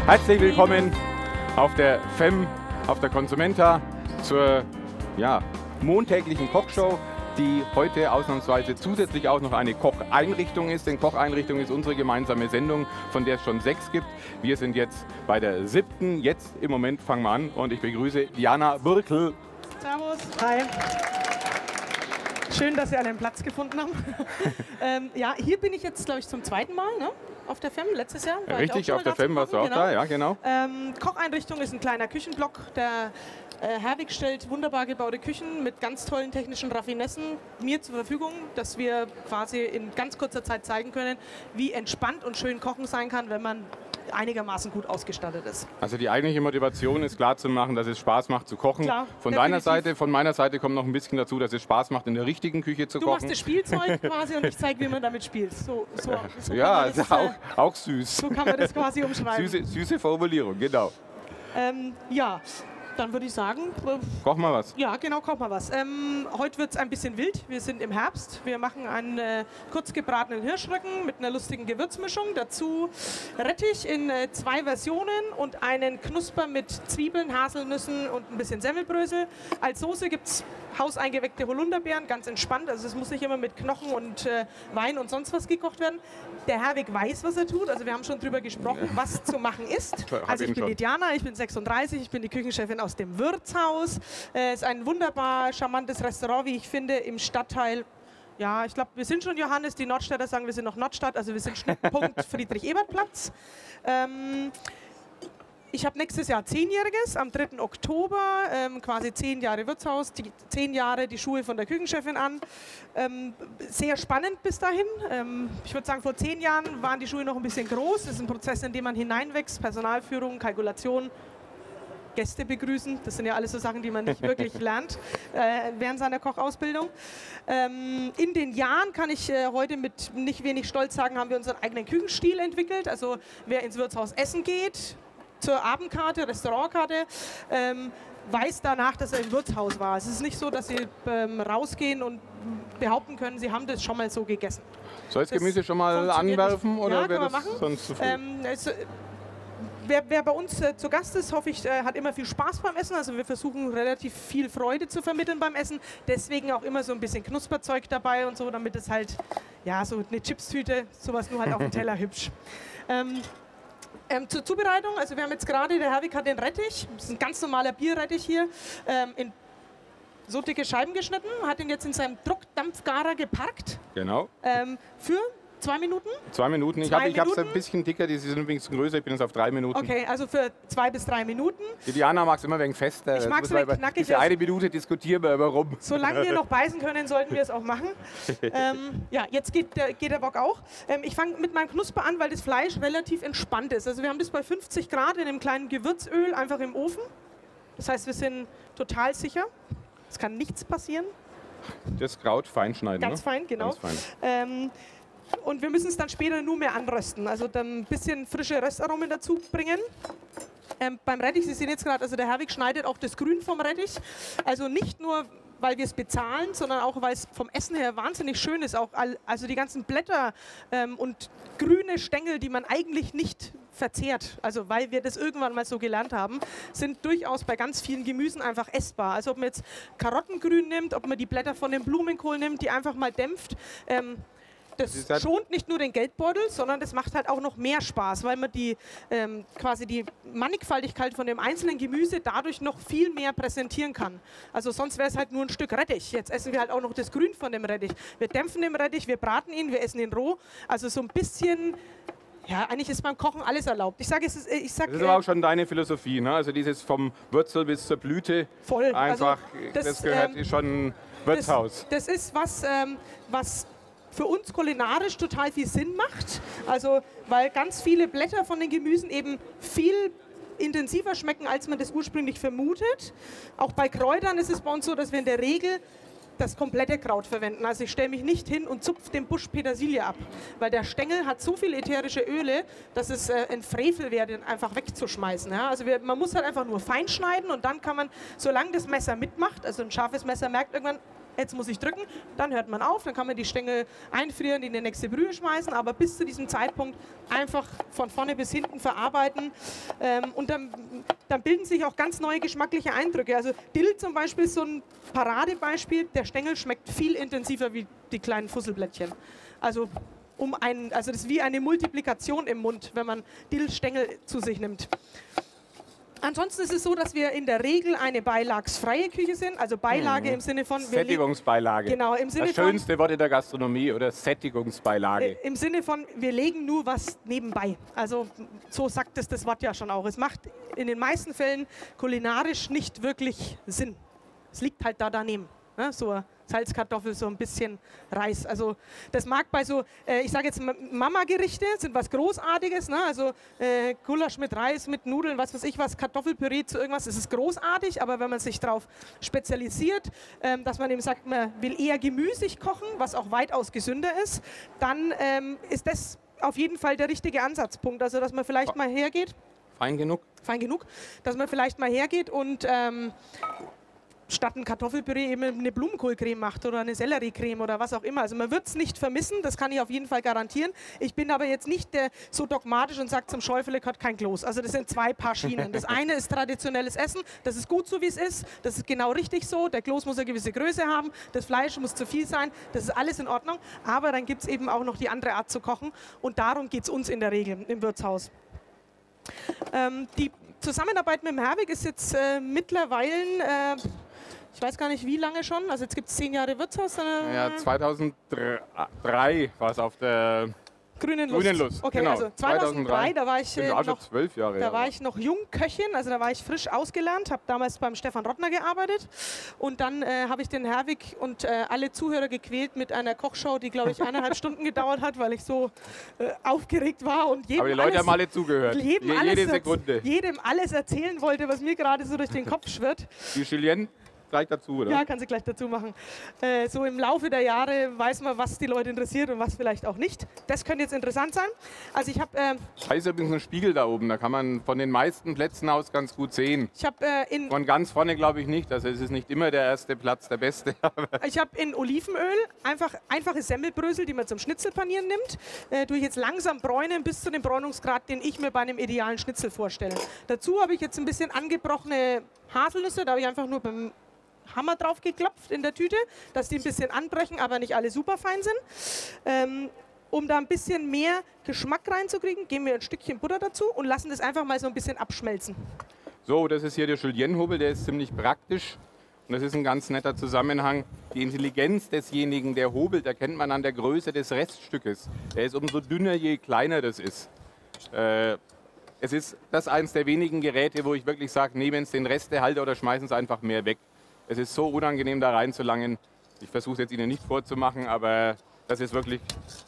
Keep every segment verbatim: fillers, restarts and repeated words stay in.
Herzlich willkommen auf der F E M, auf der Consumenta zur ja, montäglichen Kochshow, die heute ausnahmsweise zusätzlich auch noch eine Kocheinrichtung ist. Denn Kocheinrichtung ist unsere gemeinsame Sendung, von der es schon sechs gibt. Wir sind jetzt bei der siebten. Jetzt im Moment fangen wir an und ich begrüße Diana Birkel. Servus. Hi. Schön, dass Sie einen Platz gefunden haben. ähm, ja, hier bin ich jetzt, glaube ich, zum zweiten Mal, ne? Auf der F E M, letztes Jahr. War Richtig, auf der F E M warst du auch genau. da, ja, genau. Ähm, Kocheinrichtung ist ein kleiner Küchenblock. Der äh, Herwig stellt wunderbar gebaute Küchen mit ganz tollen technischen Raffinessen mir zur Verfügung, dass wir quasi in ganz kurzer Zeit zeigen können, wie entspannt und schön Kochen sein kann, wenn man einigermaßen gut ausgestattet ist. Also die eigentliche Motivation ist klar zu machen, dass es Spaß macht zu kochen. Klar, von definitiv. deiner Seite, von meiner Seite kommt noch ein bisschen dazu, dass es Spaß macht, in der richtigen Küche zu Du kochen. machst das Spielzeug quasi und ich zeige, wie man damit spielt. So, so, so ja, kann man das, auch, äh, auch süß. so kann man das quasi umschreiben. Süße, süße Formulierung, genau. Ähm, ja, dann würde ich sagen, äh, Koch mal was. ja genau, koch mal was. Ähm, heute wird es ein bisschen wild. Wir sind im Herbst. Wir machen einen äh, kurz gebratenen Hirschrücken mit einer lustigen Gewürzmischung. Dazu Rettich in äh, zwei Versionen und einen Knusper mit Zwiebeln, Haselnüssen und ein bisschen Semmelbrösel. Als Soße gibt es hauseingeweckte Holunderbeeren, ganz entspannt. Also es muss nicht immer mit Knochen und äh, Wein und sonst was gekocht werden. Der Herwig weiß, was er tut. Also wir haben schon drüber gesprochen, was zu machen ist. Also ich bin die Diana, ich bin sechsunddreißig, ich bin die Küchenchefin aus dem Wirtshaus. Es äh, ist ein wunderbar charmantes Restaurant, wie ich finde, im Stadtteil. Ja, ich glaube, wir sind schon Johannes, die Nordstädter sagen, wir sind noch Nordstadt, also wir sind Schnittpunkt Friedrich-Ebert-Platz. Ähm, Ich habe nächstes Jahr zehnjähriges, am dritten Oktober, ähm, quasi zehn Jahre Wirtshaus, die, zehn Jahre die Schuhe von der Küchenchefin an. Ähm, sehr spannend bis dahin. Ähm, ich würde sagen, vor zehn Jahren waren die Schuhe noch ein bisschen groß. Das ist ein Prozess, in dem man hineinwächst, Personalführung, Kalkulation, Gäste begrüßen. Das sind ja alles so Sachen, die man nicht wirklich lernt äh, während seiner Kochausbildung. Ähm, in den Jahren kann ich äh, heute mit nicht wenig Stolz sagen, haben wir unseren eigenen Küchenstil entwickelt. Also wer ins Wirtshaus essen geht, zur Abendkarte, Restaurantkarte, ähm, weiß danach, dass er im Wirtshaus war. Es ist nicht so, dass Sie ähm, rausgehen und behaupten können, Sie haben das schon mal so gegessen. Soll ich das Gemüse schon mal funktioniert anwerfen? nicht. Oder Ja, wäre können wir das machen. sonst zu viel? Ähm, es, wer, wer bei uns äh, zu Gast ist, hoffe ich, äh, hat immer viel Spaß beim Essen. Also wir versuchen relativ viel Freude zu vermitteln beim Essen. Deswegen auch immer so ein bisschen Knusperzeug dabei und so, damit es halt, ja, so eine Chipstüte, sowas nur halt auf dem Teller hübsch. Ähm, Ähm, zur Zubereitung, also wir haben jetzt gerade, der Herwig hat den Rettich, das ist ein ganz normaler Bierrettich hier, ähm, in so dicke Scheiben geschnitten, hat ihn jetzt in seinem Druckdampfgarer geparkt. Genau. Ähm, für zwei Minuten? Zwei Minuten. Ich Zwei habe es Minuten? ein bisschen dicker, die sind übrigens größer, ich bin jetzt auf drei Minuten. Okay, also für zwei bis drei Minuten. Die Diana mag es immer wegen fester. Ich mag's Muss man ein wenig über- knackig, Diese also- eine Minute diskutieren wir immer rum. Solange wir noch beißen können, sollten wir es auch machen. ähm, ja, jetzt geht der, geht der Bock auch. Ähm, ich fange mit meinem Knusper an, weil das Fleisch relativ entspannt ist. Also wir haben das bei fünfzig Grad in einem kleinen Gewürzöl einfach im Ofen. Das heißt, wir sind total sicher. Es kann nichts passieren. Das Kraut fein schneiden. Ganz ne? fein, genau. Ganz fein. Ähm, und wir müssen es dann später nur mehr anrösten. Also dann ein bisschen frische Röstaromen dazu bringen. Ähm, beim Rettich, Sie sehen jetzt gerade, also der Herwig schneidet auch das Grün vom Rettich. Also nicht nur, weil wir es bezahlen, sondern auch, weil es vom Essen her wahnsinnig schön ist. Auch all, also die ganzen Blätter ähm, und grüne Stängel, die man eigentlich nicht verzehrt, also weil wir das irgendwann mal so gelernt haben, sind durchaus bei ganz vielen Gemüsen einfach essbar. Also ob man jetzt Karottengrün nimmt, ob man die Blätter von dem Blumenkohl nimmt, die einfach mal dämpft. Ähm, Das halt schont nicht nur den Geldbeutel, sondern das macht halt auch noch mehr Spaß, weil man die ähm, quasi die Mannigfaltigkeit von dem einzelnen Gemüse dadurch noch viel mehr präsentieren kann. Also sonst wäre es halt nur ein Stück Rettich. Jetzt essen wir halt auch noch das Grün von dem Rettich. Wir dämpfen den Rettich, wir braten ihn, wir essen ihn roh. Also so ein bisschen, ja, eigentlich ist beim Kochen alles erlaubt. Ich sage, es ist, ich sag, Das ist aber auch schon deine Philosophie, ne? Also dieses vom Wurzel bis zur Blüte. voll. Einfach, Also das, das, gehört ähm, schon Wirtshaus. Das, das ist was, ähm, was für uns kulinarisch total viel Sinn macht. Also, weil ganz viele Blätter von den Gemüsen eben viel intensiver schmecken, als man das ursprünglich vermutet. Auch bei Kräutern ist es bei uns so, dass wir in der Regel das komplette Kraut verwenden. Also ich stelle mich nicht hin und zupfe den Busch Petersilie ab, weil der Stängel hat so viele ätherische Öle, dass es äh, ein Frevel wäre, den einfach wegzuschmeißen. Ja? Also wir, man muss halt einfach nur fein schneiden und dann kann man, solange das Messer mitmacht, also ein scharfes Messer merkt irgendwann, jetzt muss ich drücken, dann hört man auf, dann kann man die Stängel einfrieren, in die nächste Brühe schmeißen, aber bis zu diesem Zeitpunkt einfach von vorne bis hinten verarbeiten. Ähm, und dann, dann bilden sich auch ganz neue geschmackliche Eindrücke. Also Dill zum Beispiel ist so ein Paradebeispiel, der Stängel schmeckt viel intensiver wie die kleinen Fusselblättchen. Also, um ein, also das ist wie eine Multiplikation im Mund, wenn man Dillstängel zu sich nimmt. Ansonsten ist es so, dass wir in der Regel eine beilagsfreie Küche sind, also Beilage mhm. im Sinne von... Sättigungsbeilage. Genau, im Sinne das schönste von, Wort in der Gastronomie, oder Sättigungsbeilage. Äh, Im Sinne von, wir legen nur was nebenbei. Also so sagt es das Wort ja schon auch. Es macht in den meisten Fällen kulinarisch nicht wirklich Sinn. Es liegt halt da daneben. Ne? So Salzkartoffel, so ein bisschen Reis. Also das mag bei so, äh, ich sage jetzt Mama-Gerichte, sind was Großartiges. Ne? Also äh, Gulasch mit Reis, mit Nudeln, was weiß ich was, Kartoffelpüree zu irgendwas, das ist großartig. Aber wenn man sich darauf spezialisiert, ähm, dass man eben sagt, man will eher gemüsig kochen, was auch weitaus gesünder ist, dann ähm, ist das auf jeden Fall der richtige Ansatzpunkt. Also dass man vielleicht mal hergeht. Fein genug? Fein genug. Dass man vielleicht mal hergeht und ähm, statt ein Kartoffelpüree eben eine Blumenkohlcreme macht oder eine Selleriecreme oder was auch immer. Also man wird es nicht vermissen, das kann ich auf jeden Fall garantieren. Ich bin aber jetzt nicht der, so dogmatisch und sage zum Schäufele hat kein Kloß. Also das sind zwei Paar Schienen. Das eine ist traditionelles Essen, das ist gut so wie es ist, das ist genau richtig so. Der Kloß muss eine gewisse Größe haben, das Fleisch muss zu viel sein, das ist alles in Ordnung. Aber dann gibt es eben auch noch die andere Art zu kochen und darum geht es uns in der Regel im Wirtshaus. Ähm, die Zusammenarbeit mit dem Herwig ist jetzt äh, mittlerweile... Äh, Ich weiß gar nicht, wie lange schon. Also jetzt gibt es zehn Jahre Wirtshaus. Äh ja, zweitausenddrei war es auf der Grünen Lust. Grünen Lust. Okay, genau. also zweitausenddrei, da war ich äh, noch zwölf Jahre. Da war ich noch Jungköchin, also da war ich frisch ausgelernt, habe damals beim Stefan Rottner gearbeitet und dann äh, habe ich den Herwig und äh, alle Zuhörer gequält mit einer Kochshow, die glaube ich eineinhalb Stunden gedauert hat, weil ich so äh, aufgeregt war und jedem Aber die Leute alles, haben alle zugehört. Jedem Je, alles, jede Sekunde. Jedem alles erzählen wollte, was mir gerade so durch den Kopf schwirrt. Die Julien gleich dazu, oder? Ja, kann sie gleich dazu machen. Äh, so im Laufe der Jahre weiß man, was die Leute interessiert und was vielleicht auch nicht. Das könnte jetzt interessant sein. Also ich habe... Äh, da ist übrigens ein Spiegel da oben, da kann man von den meisten Plätzen aus ganz gut sehen. Ich habe äh, in... Von ganz vorne glaube ich nicht, also es ist nicht immer der erste Platz der beste. Ich habe in Olivenöl einfach einfache Semmelbrösel, die man zum Schnitzelpanieren nimmt, äh, tue ich jetzt langsam bräunen bis zu dem Bräunungsgrad, den ich mir bei einem idealen Schnitzel vorstelle. Dazu habe ich jetzt ein bisschen angebrochene Haselnüsse, da habe ich einfach nur beim Hammer drauf geklopft in der Tüte, dass die ein bisschen anbrechen, aber nicht alle super fein sind. Ähm, um da ein bisschen mehr Geschmack reinzukriegen, geben wir ein Stückchen Butter dazu und lassen das einfach mal so ein bisschen abschmelzen. So, das ist hier der Julienne-Hobel, der ist ziemlich praktisch. Und das ist ein ganz netter Zusammenhang. Die Intelligenz desjenigen, der hobelt, erkennt man an der Größe des Reststückes. Der ist umso dünner, je kleiner das ist. Äh, es ist das eins der wenigen Geräte, wo ich wirklich sage, nehmen Sie den Restehalter oder schmeißen Sie einfach mehr weg. Es ist so unangenehm, da reinzulangen. Ich versuche es jetzt Ihnen nicht vorzumachen, aber das ist wirklich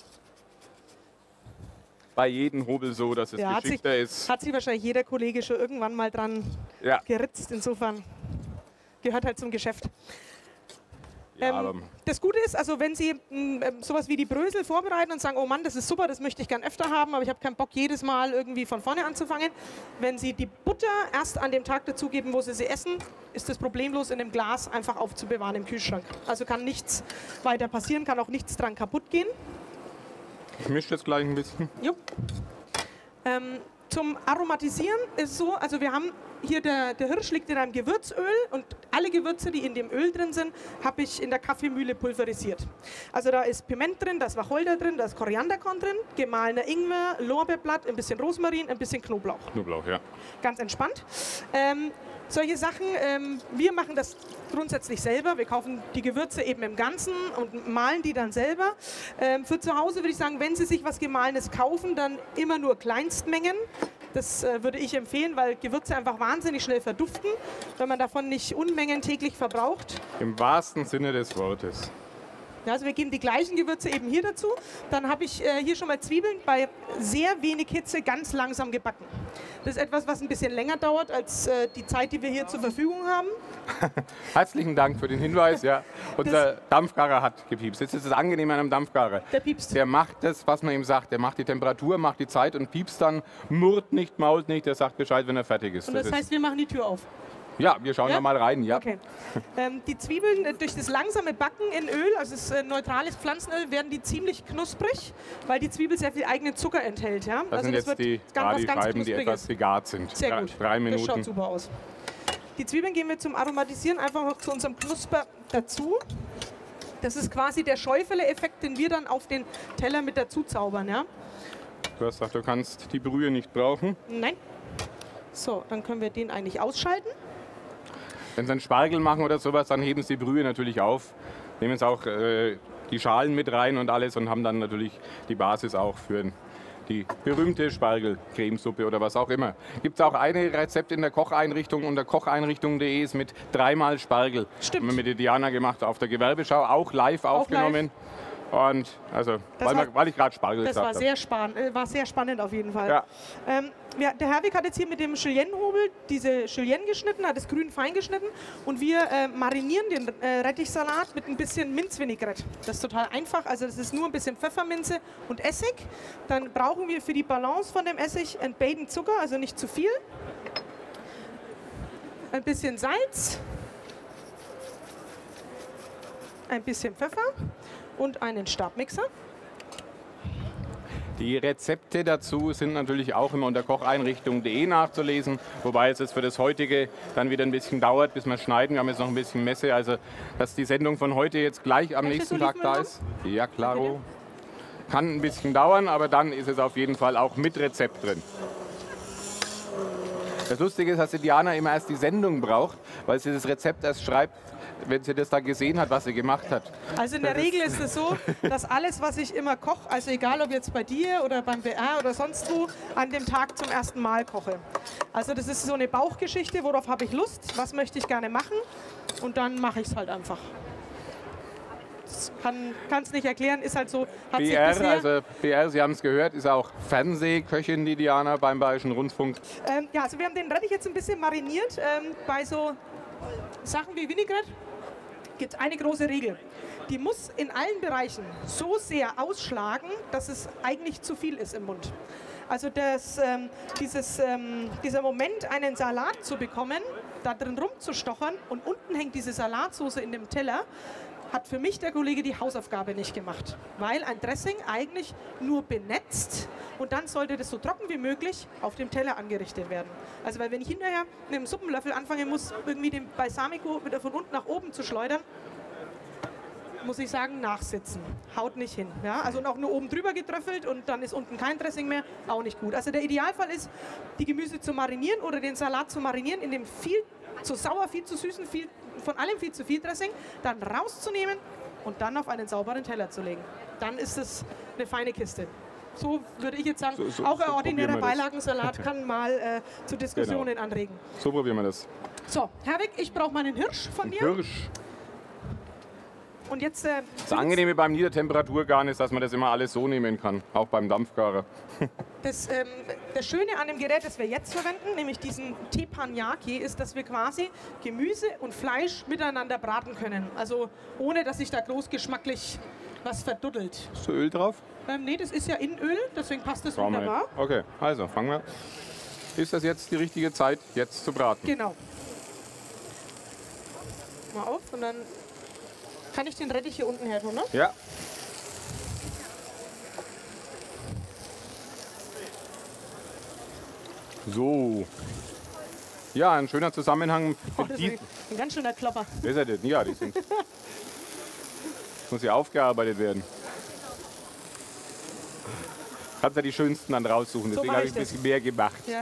bei jedem Hobel so, dass es ja, geschickter hat sich, ist. Hat sich wahrscheinlich jeder Kollege schon irgendwann mal dran ja. geritzt. Insofern gehört halt zum Geschäft. Ja, ähm, das Gute ist, also wenn Sie mh, sowas wie die Brösel vorbereiten und sagen, oh Mann, das ist super, das möchte ich gern öfter haben, aber ich habe keinen Bock, jedes Mal irgendwie von vorne anzufangen. Wenn Sie die Butter erst an dem Tag dazugeben, wo Sie sie essen, ist das problemlos in einem Glas einfach aufzubewahren im Kühlschrank. Also kann nichts weiter passieren, kann auch nichts dran kaputt gehen. Ich mische jetzt gleich ein bisschen. Jo. Ähm, zum Aromatisieren ist es so, also wir haben hier, der, der Hirsch liegt in einem Gewürzöl und alle Gewürze, die in dem Öl drin sind, habe ich in der Kaffeemühle pulverisiert. Also da ist Piment drin, da ist Wacholder drin, da ist Korianderkorn drin, gemahlener Ingwer, Lorbeerblatt, ein bisschen Rosmarin, ein bisschen Knoblauch. Knoblauch, ja. Ganz entspannt. Ähm, solche Sachen, ähm, wir machen das grundsätzlich selber. Wir kaufen die Gewürze eben im Ganzen und mahlen die dann selber. Ähm, für zu Hause würde ich sagen, wenn Sie sich was Gemahlenes kaufen, dann immer nur Kleinstmengen. Das äh, würde ich empfehlen, weil Gewürze einfach wahnsinnig schnell verduften, wenn man davon nicht Unmengen täglich verbraucht. Im wahrsten Sinne des Wortes. Ja, also wir geben die gleichen Gewürze eben hier dazu. Dann habe ich äh, hier schon mal Zwiebeln bei sehr wenig Hitze ganz langsam gebacken. Das ist etwas, was ein bisschen länger dauert als äh, die Zeit, die wir hier zur Verfügung haben. Herzlichen Dank für den Hinweis. Ja. Unser das Dampfgarer hat gepiepst. Jetzt ist es angenehm an einem Dampfgarer. Der piepst. Der macht das, was man ihm sagt. Der macht die Temperatur, macht die Zeit und piepst dann, murrt nicht, mault nicht. Der sagt Bescheid, wenn er fertig ist. Und das, das heißt, wir machen die Tür auf. Ja, wir schauen Ja? da mal rein. Ja. Okay. Ähm, die Zwiebeln äh, durch das langsame Backen in Öl, also das äh, neutrales Pflanzenöl, werden die ziemlich knusprig, weil die Zwiebel sehr viel eigenen Zucker enthält. Ja? Das also sind das jetzt die, ganz, ja, was die ganz Scheiben, die Knuspriges. etwas gegart sind. Sehr Drei- gut. Drei Minuten. Das schaut super aus. Die Zwiebeln geben wir zum Aromatisieren einfach noch zu unserem Knusper dazu. Das ist quasi der Schäufele-Effekt, den wir dann auf den Teller mit dazu zaubern. Ja? Du hast gesagt, du kannst die Brühe nicht brauchen. Nein. So, dann können wir den eigentlich ausschalten. Wenn sie einen Spargel machen oder sowas, dann heben sie die Brühe natürlich auf. Nehmen jetzt auch äh, die Schalen mit rein und alles und haben dann natürlich die Basis auch für die berühmte Spargelcremesuppe oder was auch immer. Gibt es auch ein Rezept in der Kocheinrichtung unter kocheinrichtung punkt de ist mit dreimal Spargel. Stimmt. Haben wir mit der Diana gemacht auf der Gewerbeschau, auch live Auch aufgenommen. Und also, Das weil, war- wir- weil ich gerade Spargel Das gesagt war habe. sehr, span äh, war sehr spannend auf jeden Fall. Ja. Ähm, ja, der Herwig hat jetzt hier mit dem Julienne-Hobel diese Julienne geschnitten, hat das grün fein geschnitten und wir äh, marinieren den äh, Rettichsalat mit ein bisschen Minzvinaigrette. Das ist total einfach, also das ist nur ein bisschen Pfefferminze und Essig. Dann brauchen wir für die Balance von dem Essig entbaden Zucker, also nicht zu viel. Ein bisschen Salz. Ein bisschen Pfeffer und einen Stabmixer. Die Rezepte dazu sind natürlich auch immer unter kocheinrichtung punkt de nachzulesen, wobei es jetzt für das heutige dann wieder ein bisschen dauert, bis wir schneiden. Wir haben jetzt noch ein bisschen Messe, also dass die Sendung von heute jetzt gleich am Kann ich nächsten das Tag da Olivenöl ist. Ja, klaro. Kann ein bisschen dauern, aber dann ist es auf jeden Fall auch mit Rezept drin. Das Lustige ist, dass die Diana immer erst die Sendung braucht, weil sie das Rezept erst schreibt, wenn sie das da gesehen hat, was sie gemacht hat. Also in der Regel ist es so, dass alles, was ich immer koche, also egal ob jetzt bei dir oder beim B R oder sonst wo, an dem Tag zum ersten Mal koche. Also das ist so eine Bauchgeschichte, worauf habe ich Lust, was möchte ich gerne machen und dann mache ich es halt einfach. Das kann es nicht erklären, ist halt so. Hat B sich R, bisher, also B R, Sie haben es gehört, ist auch Fernsehköchin, die Diana beim Bayerischen Rundfunk. ähm, ja, also wir haben den Rettich jetzt ein bisschen mariniert ähm, bei so Sachen wie Vinaigrette. Gibt es eine große Regel. Die muss in allen Bereichen so sehr ausschlagen, dass es eigentlich zu viel ist im Mund. Also das, ähm, dieses, ähm, dieser Moment, einen Salat zu bekommen, da drin rumzustochern und unten hängt diese Salatsauce in dem Teller, hat für mich der Kollege die Hausaufgabe nicht gemacht. Weil ein Dressing eigentlich nur benetzt und dann sollte das so trocken wie möglich auf dem Teller angerichtet werden. Also weil wenn ich hinterher mit einem Suppenlöffel anfangen muss, irgendwie den Balsamico wieder von unten nach oben zu schleudern, muss ich sagen, nachsitzen. Haut nicht hin. Ja? Also auch nur oben drüber getröffelt und dann ist unten kein Dressing mehr, auch nicht gut. Also der Idealfall ist, die Gemüse zu marinieren oder den Salat zu marinieren, in dem viel zu sauer, viel zu süßen, viel, von allem viel zu viel Dressing, dann rauszunehmen und dann auf einen sauberen Teller zu legen. Dann ist es eine feine Kiste. So würde ich jetzt sagen, So- so- auch ein so ordinärer probieren wir das. Beilagensalat kann mal äh, zu Diskussionen Genau. anregen. So probieren wir das. So, Herwig, ich brauche meinen Hirsch von dir. Hirsch. Und jetzt äh, Das Angenehme beim Niedertemperaturgaren ist, dass man das immer alles so nehmen kann, auch beim Dampfgarer. Das, ähm, das Schöne an dem Gerät, das wir jetzt verwenden, nämlich diesen Teppanyaki, ist, dass wir quasi Gemüse und Fleisch miteinander braten können. Also ohne, dass sich da groß geschmacklich was verduddelt. Ist da Öl drauf? Ähm, nee, das ist ja in Öl, deswegen passt das Brauchen wir wunderbar. nicht. Okay, also fangen wir. Ist das jetzt die richtige Zeit, jetzt zu braten? Genau. Mal auf und dann kann ich den Rettich hier unten her tun, ne? Ja. So. Ja, ein schöner Zusammenhang Oh, mit das die. ist ein ganz schöner Klopper. Ist er denn? Ja, die sind. Muss ja aufgearbeitet werden. Kannst ja die schönsten dann raussuchen, So deswegen mach habe ich ich ein das. bisschen mehr gemacht. Ja.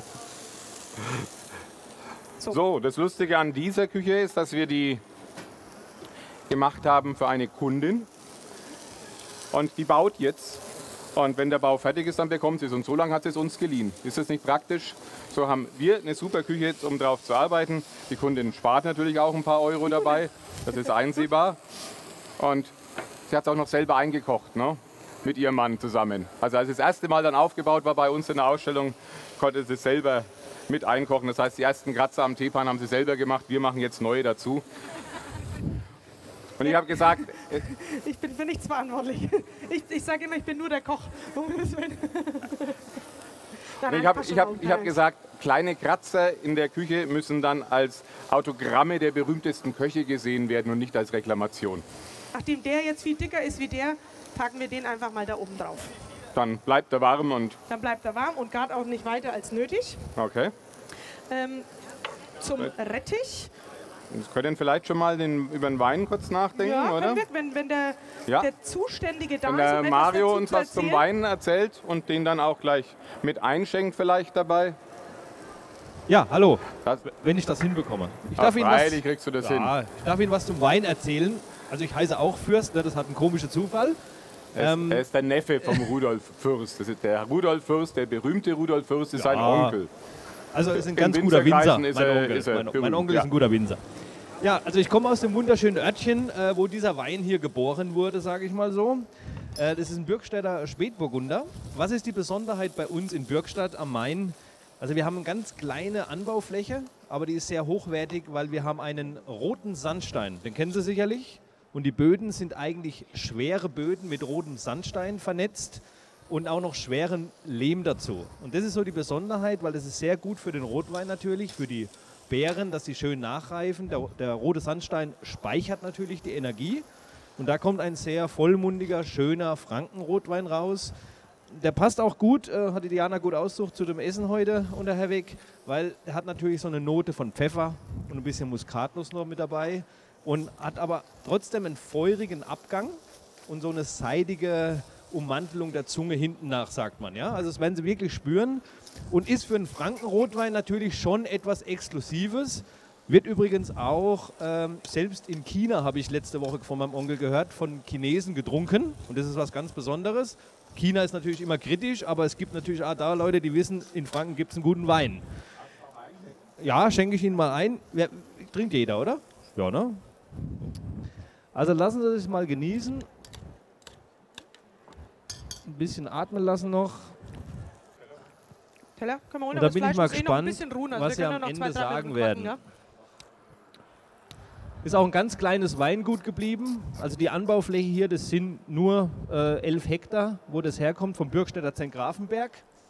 So, das Lustige an dieser Küche ist, dass wir die gemacht haben für eine Kundin. Und die baut jetzt. Und wenn der Bau fertig ist, dann bekommt sie es. Und so lange hat sie es uns geliehen. Ist das nicht praktisch? So haben wir eine super Küche jetzt, um drauf zu arbeiten. Die Kundin spart natürlich auch ein paar Euro dabei. Das ist einsehbar. Und sie hat es auch noch selber eingekocht, ne? Mit ihrem Mann zusammen. Also als das erste Mal dann aufgebaut war bei uns in der Ausstellung, konnte sie es selber mit einkochen. Das heißt, die ersten Kratzer am Teepan haben sie selber gemacht. Wir machen jetzt neue dazu. Und ich habe gesagt, äh, Ich bin für nichts verantwortlich. Ich, ich sage immer, ich bin nur der Koch. nein, Ich habe passt ich schon hab, auf. ich hab gesagt, kleine Kratzer in der Küche müssen dann als Autogramme der berühmtesten Köche gesehen werden und nicht als Reklamation. Nachdem der jetzt viel dicker ist wie der, packen wir den einfach mal da oben drauf. Dann bleibt er warm und Dann bleibt er warm und gart auch nicht weiter als nötig. okay. Ähm, zum Rettich. Jetzt könnt ihr vielleicht schon mal den, über den Wein kurz nachdenken, Ja, oder? können wir, wenn, wenn der, Ja. der Zuständige da Wenn ist, der um etwas Mario dazu uns zu was zum erzählen. Wein erzählt und den dann auch gleich mit einschenkt vielleicht dabei. Ja, hallo, Das, wenn ich das hinbekomme. Ich Ach, darf, Ihnen was, freilich kriegst du das hin. ja, ich darf Ihnen was zum Wein erzählen. Also ich heiße auch Fürst, ne? Das hat einen komischen Zufall. Er ist, Ähm, er ist der Neffe vom Rudolf Fürst. Das ist der Rudolf Fürst, der berühmte Rudolf Fürst, ist sein Ja. Onkel. Also ist ein In ganz guter Winzer, Winzerkreisen mein ist er- Onkel. ist er mein, mein berühmt, Onkel ja. ist ein guter Winzer. Ja, also ich komme aus dem wunderschönen Örtchen, äh, wo dieser Wein hier geboren wurde, sage ich mal so. Äh, das ist ein Bürgstädter Spätburgunder. Was ist die Besonderheit bei uns in Bürgstadt am Main? Also wir haben eine ganz kleine Anbaufläche, aber die ist sehr hochwertig, weil wir haben einen roten Sandstein. Den kennen Sie sicherlich. Und die Böden sind eigentlich schwere Böden mit rotem Sandstein vernetzt und auch noch schweren Lehm dazu. Und das ist so die Besonderheit, weil das ist sehr gut für den Rotwein natürlich, für die Beeren, dass die schön nachreifen. Der, der rote Sandstein speichert natürlich die Energie. Und da kommt ein sehr vollmundiger, schöner Frankenrotwein raus. Der passt auch gut, äh, hat die Diana gut ausgesucht zu dem Essen heute unter Herweg, weil er hat natürlich so eine Note von Pfeffer und ein bisschen Muskatnuss noch mit dabei und hat aber trotzdem einen feurigen Abgang und so eine seidige Ummantelung der Zunge hinten nach, sagt man. Ja? Also das werden Sie wirklich spüren und ist für einen Frankenrotwein natürlich schon etwas Exklusives. Wird übrigens auch, ähm, selbst in China, habe ich letzte Woche von meinem Onkel gehört, von Chinesen getrunken und das ist was ganz Besonderes. China ist natürlich immer kritisch, aber es gibt natürlich auch da Leute, die wissen, in Franken gibt es einen guten Wein. Ja, schenke ich Ihnen mal ein. Wer, trinkt jeder, oder? Ja, ne? Also lassen Sie sich mal genießen. Ein bisschen atmen lassen noch. Teller, können wir holen, Und da aber das bin ich Fleisch mal muss eh noch ein gespannt, bisschen ruhen. Also was wir Sie können am ja noch zwei, Ende drei sagen Minuten werden. warten, Ist auch ein ganz kleines Weingut geblieben. Also die Anbaufläche hier, das sind nur äh, elf Hektar, wo das herkommt, vom Bürgstädter Zengrafenberg.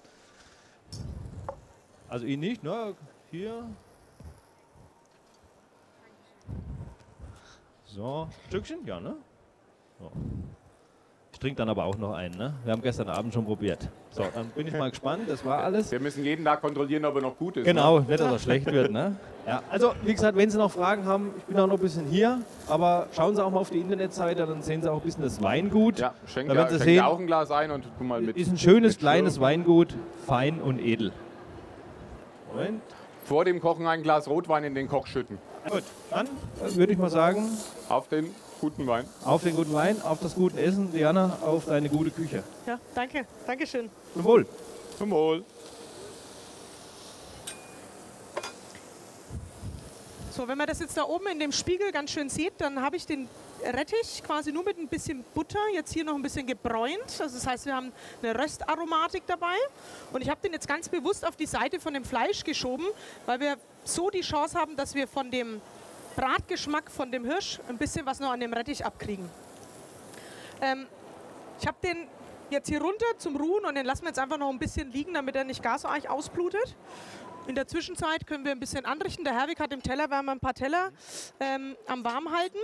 Also ihn nicht, ne? Hier. So, Stückchen? Ja, ne? So. Ich trinke dann aber auch noch einen, ne? Wir haben gestern Abend schon probiert. So, dann bin ich mal gespannt, das war alles. Wir müssen jeden Tag kontrollieren, ob er noch gut ist. Genau, Ne? nicht, dass er schlecht wird. Ne? Ja, also, wie gesagt, wenn Sie noch Fragen haben, ich bin auch noch ein bisschen hier, aber schauen Sie auch mal auf die Internetseite, dann sehen Sie auch ein bisschen das Weingut. Ja, schenk Da dir werden Sie schenk sehen, dir auch ein Glas ein und tu mal mit. ist ein schönes, mit kleines Schirm. Weingut, fein und edel. Moment. Vor dem Kochen ein Glas Rotwein in den Koch schütten. Gut, dann äh, würde ich mal sagen, Auf den guten Wein. auf den guten Wein, auf das gute Essen, Diana, auf deine gute Küche. Ja, danke, danke schön. Zum Wohl. Zum Wohl. So, wenn man das jetzt da oben in dem Spiegel ganz schön sieht, dann habe ich den Rettich quasi nur mit ein bisschen Butter, jetzt hier noch ein bisschen gebräunt. Also das heißt, wir haben eine Röstaromatik dabei. Und ich habe den jetzt ganz bewusst auf die Seite von dem Fleisch geschoben, weil wir so die Chance haben, dass wir von dem Bratgeschmack von dem Hirsch ein bisschen was noch an dem Rettich abkriegen. Ähm, ich habe den jetzt hier runter zum Ruhen und den lassen wir jetzt einfach noch ein bisschen liegen, damit er nicht gar so arg ausblutet. In der Zwischenzeit können wir ein bisschen anrichten. Der Herwig hat im Tellerwärmer ein paar Teller ähm, am Warmhalten.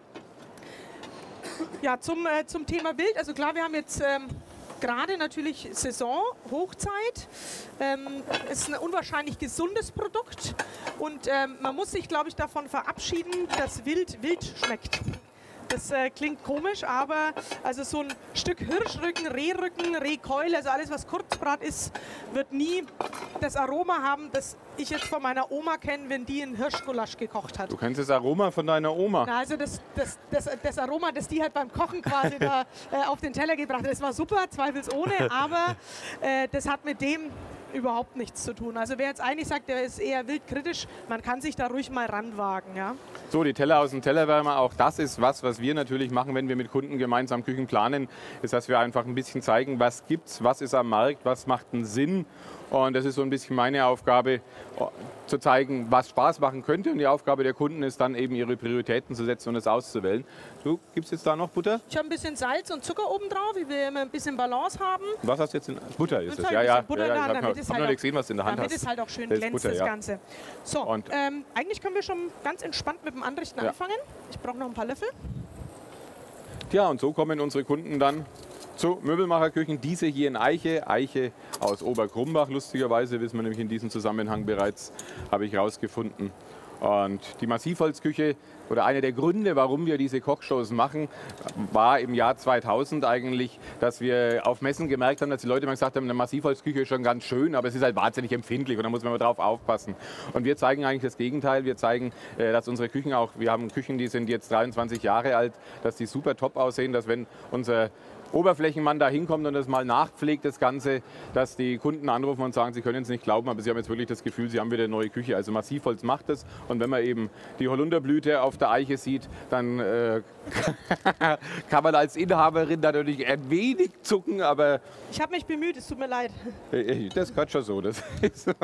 Ja, zum, äh, zum Thema Wild. Also klar, wir haben jetzt ähm, gerade natürlich Saison, Hochzeit. Ähm, es ist ein unwahrscheinlich gesundes Produkt. Und ähm, man muss sich, glaube ich, davon verabschieden, dass Wild wild schmeckt. Das äh, klingt komisch, aber also so ein Stück Hirschrücken, Rehrücken, Rehkeule, also alles, was Kurzbrat ist, wird nie das Aroma haben, das ich jetzt von meiner Oma kenne, wenn die einen Hirschgulasch gekocht hat. Du kennst das Aroma von deiner Oma. Na, also das, das, das, das Aroma, das die halt beim Kochen quasi da äh, auf den Teller gebracht hat, das war super, zweifelsohne, aber äh, das hat mit dem überhaupt nichts zu tun. Also wer jetzt eigentlich sagt, der ist eher wildkritisch, man kann sich da ruhig mal ranwagen. Ja? So, die Teller aus dem Tellerwärmer, auch das ist was, was wir natürlich machen, wenn wir mit Kunden gemeinsam Küchen planen, ist, dass wir einfach ein bisschen zeigen, was gibt's, was ist am Markt, was macht einen Sinn. Und das ist so ein bisschen meine Aufgabe, zu zeigen, was Spaß machen könnte. Und die Aufgabe der Kunden ist dann eben, ihre Prioritäten zu setzen und es auszuwählen. Du, gibt es jetzt da noch Butter? Ich habe ein bisschen Salz und Zucker oben drauf, wie wir immer ein bisschen Balance haben. Was hast du jetzt in Butter? Ist Jetzt das? habe ich Ja, ein ja, bisschen Butter ja, in der ja, Hand, ich damit es hab halt noch auch, nicht gesehen, was du in der Hand damit hast. es halt auch schön Das ist glänzt, Butter, das ja. Ganze. So, Und- ähm, eigentlich können wir schon ganz entspannt mit dem Anrichten Ja. anfangen. Ich brauche noch ein paar Löffel. Tja, und so kommen unsere Kunden dann zu Möbelmacherküchen. Diese hier in Eiche, Eiche aus Oberkrumbach, lustigerweise, wissen wir nämlich in diesem Zusammenhang bereits, habe ich rausgefunden. Und die Massivholzküche oder einer der Gründe, warum wir diese Kochshows machen, war im Jahr zweitausend eigentlich, dass wir auf Messen gemerkt haben, dass die Leute immer gesagt haben, eine Massivholzküche ist schon ganz schön, aber es ist halt wahnsinnig empfindlich und da muss man mal drauf aufpassen. Und wir zeigen eigentlich das Gegenteil. Wir zeigen, äh, dass unsere Küchen auch, wir haben Küchen, die sind jetzt dreiundzwanzig Jahre alt, dass die super top aussehen, dass wenn unser Oberflächenmann da hinkommt und das mal nachpflegt, das Ganze, dass die Kunden anrufen und sagen, sie können es nicht glauben, aber sie haben jetzt wirklich das Gefühl, sie haben wieder eine neue Küche. Also Massivholz macht es. Und wenn man eben die Holunderblüte auf der Eiche sieht, dann äh, kann man als Inhaberin natürlich ein wenig zucken, aber Ich habe mich bemüht, es tut mir leid. äh, das gehört schon so. Das ist so.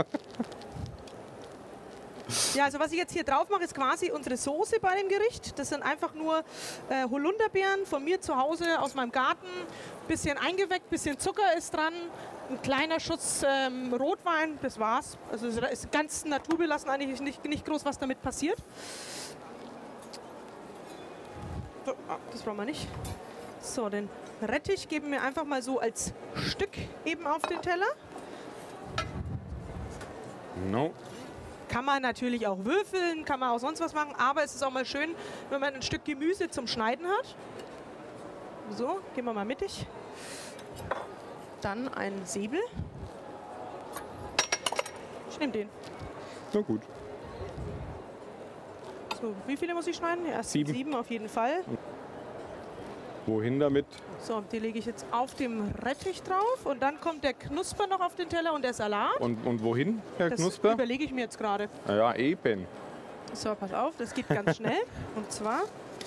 Ja, also was ich jetzt hier drauf mache, ist quasi unsere Soße bei dem Gericht. Das sind einfach nur äh, Holunderbeeren von mir zu Hause aus meinem Garten. Bisschen eingeweckt, bisschen Zucker ist dran, ein kleiner Schuss ähm, Rotwein, das war's. Also es ist ganz naturbelassen, eigentlich nicht, nicht groß was damit passiert. So, ah, das brauchen wir nicht. So, den Rettich geben wir einfach mal so als Stück eben auf den Teller. No. Kann man natürlich auch würfeln, kann man auch sonst was machen, aber es ist auch mal schön, wenn man ein Stück Gemüse zum Schneiden hat. So, gehen wir mal mittig. Dann ein Säbel. Ich nehme den. Na gut. So, wie viele muss ich schneiden? Erst Sieben. sieben auf jeden Fall. Wohin damit? So, die lege ich jetzt auf dem Rettich drauf und dann kommt der Knusper noch auf den Teller und der Salat. Und, und wohin, Herr Das Knusper? überlege ich mir jetzt gerade. Na ja, eben. So, pass auf, das geht ganz schnell. Und zwar,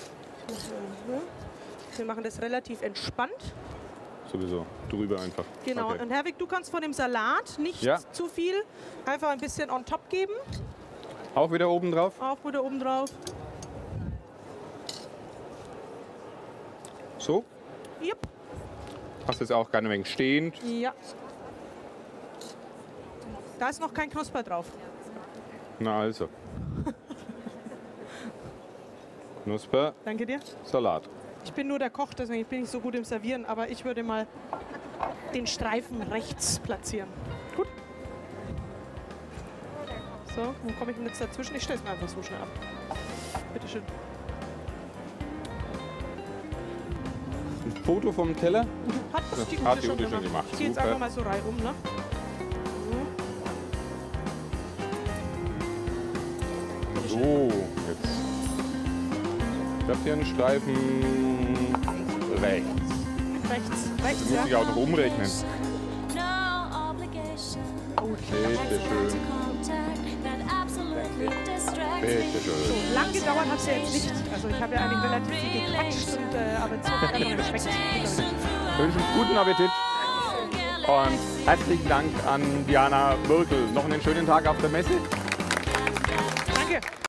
wir machen das relativ entspannt. Sowieso. Drüber einfach. Genau, Okay. und Herwig, du kannst von dem Salat nicht Ja. zu viel, einfach ein bisschen on top geben. Auch wieder oben drauf? Auch wieder oben drauf. So? Yep. Hast du jetzt auch gerne ein wenig stehend? Ja. Da ist noch kein Knusper drauf. Na also. Knusper, Danke dir. Salat. Ich bin nur der Koch, deswegen bin ich nicht so gut im Servieren, aber ich würde mal den Streifen rechts platzieren. Gut. So, wo komme ich denn jetzt dazwischen? Ich stelle es mir einfach so schnell ab. Bitte schön. Ein Foto vom Teller? Hat die Ute, Hat die schon, Ute schon gemacht. gemacht. Ich gehe jetzt Super. einfach mal so reihum, ne? So, jetzt. Ich habe hier einen Streifen rechts. Rechts, rechts, Das muss ich ja. auch noch umrechnen. Bitte schön. Bitte schön. Lang gedauert hat es ja jetzt nicht. Also ich habe ja eigentlich relativ viel gequatscht, und, äh, aber jetzt hat es einfach geschmeckt. Ich wünsche einen guten Appetit und herzlichen Dank an Diana Mürkel. Noch einen schönen Tag auf der Messe.